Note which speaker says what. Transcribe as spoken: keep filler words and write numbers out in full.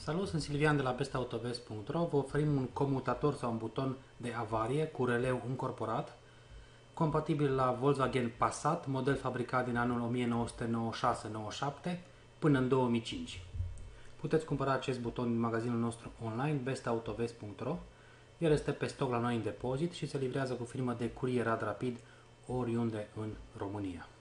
Speaker 1: Salut, sunt Silvian de la best autovest punct ro. Vă oferim un comutator sau un buton de avarie cu releu încorporat, compatibil la Volkswagen Passat, model fabricat din anul o mie nouă sute nouăzeci și șase nouăzeci și șapte până în două mii cinci. Puteți cumpăra acest buton din magazinul nostru online best autovest punct ro. El este pe stoc la noi în depozit și se livrează cu firmă de curierat rapid oriunde în România.